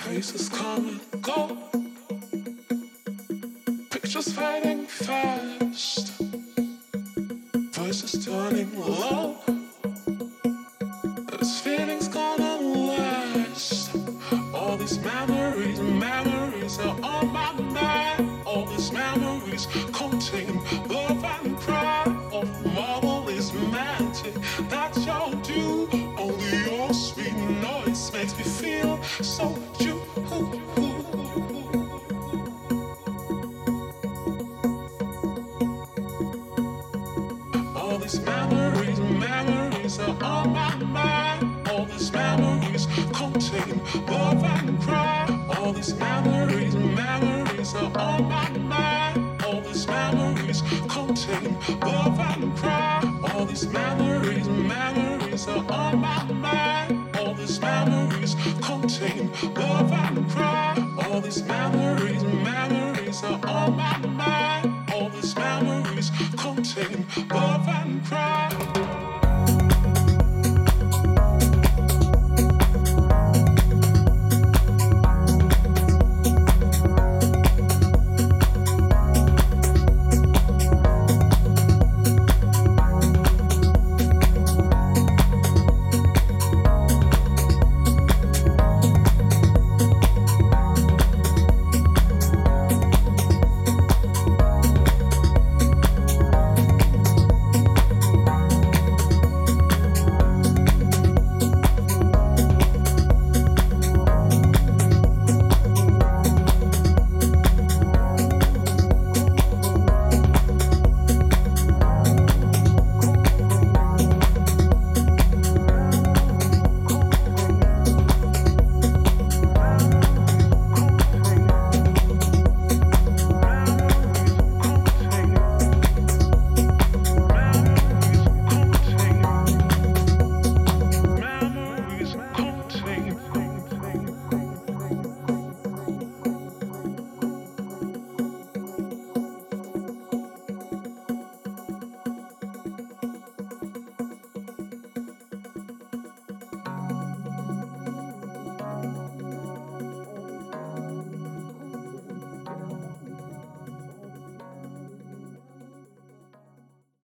Faces come and go, pictures fading fast, voices turning low. This feeling's gonna last. All these memories, memories are on my mind. All these memories contain love and pride. All marvelous magic that you'll do. Only your sweet noise makes me feel so you. All these memories, memories are on my mind. All these memories contain love and pride. All these memories, memories are on my mind. All these memories contain love and pride. All these memories, memories are on my mind. All these memories contain love and pride. All these memories, memories are on my mind. All these memories contain love and pride.